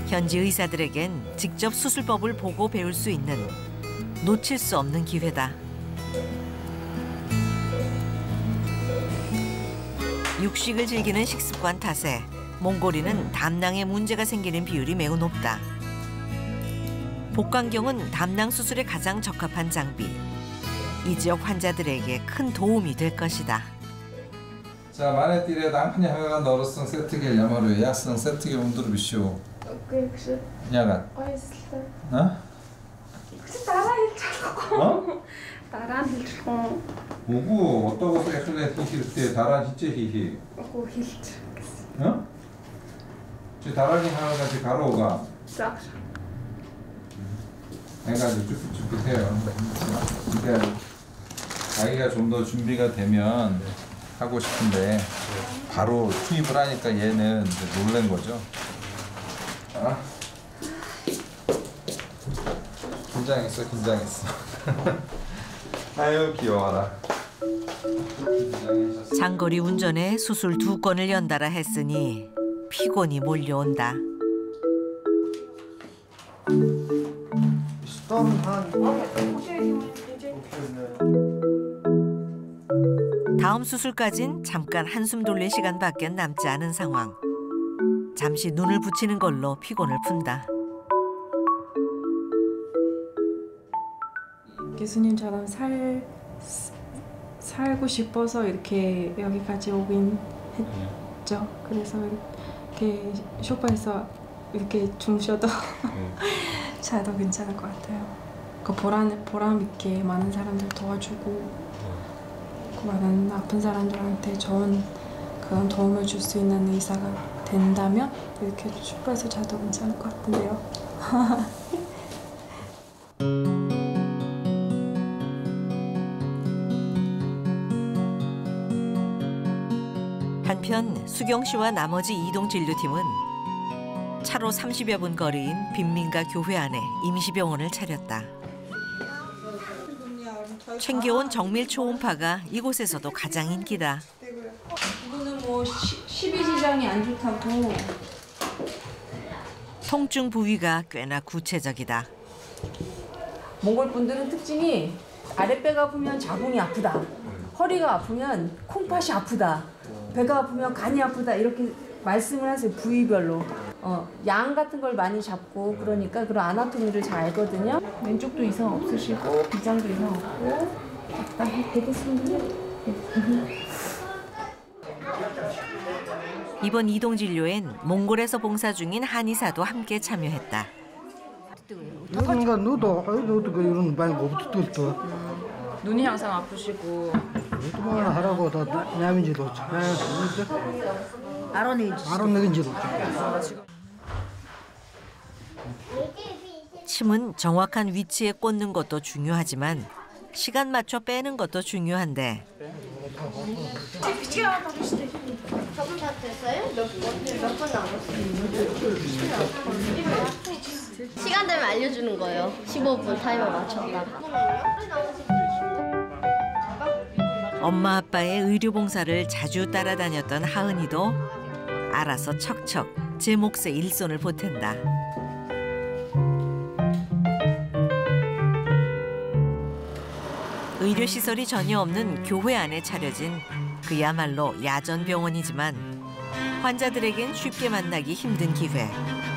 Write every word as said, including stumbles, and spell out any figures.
현지 의사들에겐 직접 수술법을 보고 배울 수 있는 놓칠 수 없는 기회다. 육식을 즐기는 식습관 탓에 몽골인은 담낭에 문제가 생기는 비율이 매우 높다. 복강경은 담낭 수술에 가장 적합한 장비. 이 지역 환자들에게 큰 도움이 될 것이다. 자, 만에 띠레 남편이 하가 너로선 세트겔 야마루 약선 세트겔 운두르 비쇼. 야간. 어? 어? дараа нь хэлчихгүй. Үгүй одоогоос эхлээд хийх хэрэгтэй. Дараа нь хичээ хийхий. Үгүй хэлчих гэсэн. 어? чи дараагийн хаагаа чи гаруугаа. За. 내가 쭉쭉쭉해요. 그러니까 자기가 좀 더 준비가 되면 하고 싶은데 바로 투입을 하니까 얘는 놀란 거죠. 아. 긴장했어, 긴장했어. 아유 귀여워라. 장거리 운전에 수술 두 건을 연달아 했으니 피곤이 몰려온다. 다음 수술까진 잠깐 한숨 돌릴 시간밖에 남지 않은 상황. 잠시 눈을 붙이는 걸로 피곤을 푼다. 교수님처럼 살, 살고 싶어서 이렇게 여기까지 오긴 했죠. 그래서 이렇게 소파에서 이렇게 주무셔도 자도 괜찮을 것 같아요. 그 보람, 보람 있게 많은 사람들 도와주고 그 많은 아픈 사람들한테 좋은 그런 도움을 줄 수 있는 의사가 된다면 이렇게 소파에서 자도 괜찮을 것 같은데요. 한편 수경 씨와 나머지 이동 진료팀은 차로 삼십여 분 거리인 빈민가 교회 안에 임시병원을 차렸다. 챙겨온 정밀 초음파가 이곳에서도 가장 인기다. 이거는 뭐 십이지장이 안 좋다고. 통증 부위가 꽤나 구체적이다. 몽골 분들은 특징이 아랫배가 아프면 자궁이 아프다. 허리가 아프면 콩팥이 아프다. 배가 아프면 간이 아프다. 이렇게 말씀을 하세요. 부위별로. 어, 양 같은 걸 많이 잡고 그러니까 그런 아나토미를 잘 알거든요. 왼쪽도 이상 없으시고 비장도 이상 없고. 아, 되겠습니다. 이번 이동 진료엔 몽골에서 봉사 중인 한의사도 함께 참여했다. 눈이 항상 아프시고. 침은 정확한 위치에 꽂는 것도 중요하지만 시간 맞춰 빼는 것도 중요한데. 저분 다 됐어요? 몇 분 남았어요? 시간 되면 알려주는 거예요. 십오 분 타이머 맞췄다가. 엄마 아빠의 의료봉사를 자주 따라다녔던 하은이도 알아서 척척 제 몫에 일손을 보탠다. 의료시설이 전혀 없는 교회 안에 차려진 그야말로 야전병원이지만 환자들에겐 쉽게 만나기 힘든 기회.